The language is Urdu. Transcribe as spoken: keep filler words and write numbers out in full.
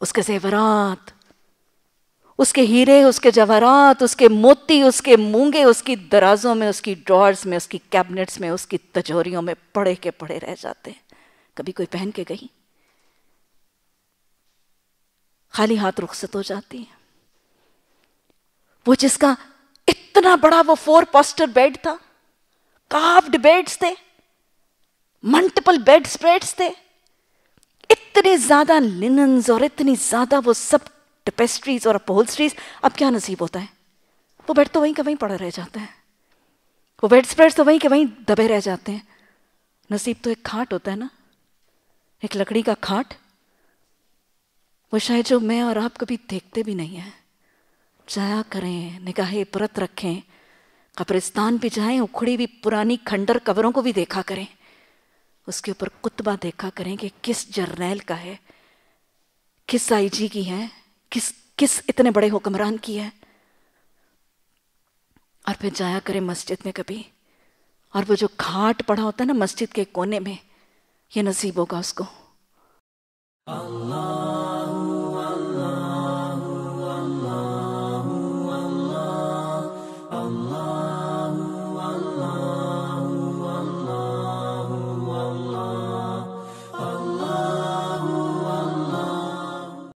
اس کے زیورات، اس کے ہیرے، اس کے جواہرات، اس کے موتی، اس کے مونگے، اس کی درازوں میں، اس کی ڈرارز میں، اس کی کیبنٹس میں، اس کی تجوریوں میں پڑے کے پڑے رہ جاتے ہیں. کبھی کوئی پہن کے گئی، خالی ہاتھ رخصت ہو جاتی ہے. وہ جس کا اتنا بڑا وہ فور پوسٹر بیڈ تھا، کاروڈ بیڈز تھے، ملٹیپل بیڈ سپریڈز تھے، اتنے زیادہ لیننز اور اتنی زیادہ وہ سب ٹیپسٹریز اور اپہولسٹریز، اب کیا نصیب ہوتا ہے؟ وہ بیڈ تو وہیں کا وہیں پڑا رہ جاتا ہے، وہ بیڈ سپریڈز تو وہیں کے وہیں دبے رہ جاتے ہیں. نصیب تو ایک کھاٹ ہوتا ہے نا، ایک لکڑی کا کھاٹ، وہ شاید جو میں اور آپ کبھی دیکھتے بھی نہیں ہیں. جایا کریں، نگاہ عبرت رکھیں، قبرستان بھی جائیں، اکھڑی بھی پرانی کھنڈر قبروں کو بھی دیکھا کریں، اس کے اوپر کتبہ دیکھا کریں کہ کس جرنیل کا ہے، کس آئی جی کی ہے، کس کس اتنے بڑے حکمران کی ہے. اور پھر جایا کریں مسجد میں کبھی، اور وہ جو کھاٹ پڑا ہوتا ہے نا مسجد کے کونے میں، یہ نصیب ہوگا اس کو.